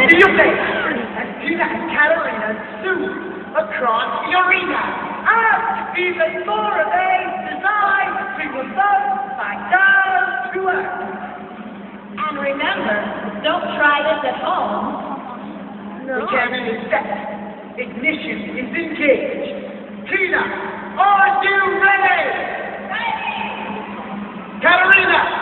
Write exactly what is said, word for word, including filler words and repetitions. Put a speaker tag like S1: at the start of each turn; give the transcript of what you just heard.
S1: to your place, and Tina and Katarina soon across the arena. And even more of these designed to evoke my girls to earth.
S2: And remember, don't try this at home.
S1: No. The cannon is set. Ignition is engaged. Tina, are you ready?
S2: Ready!
S1: Katarina!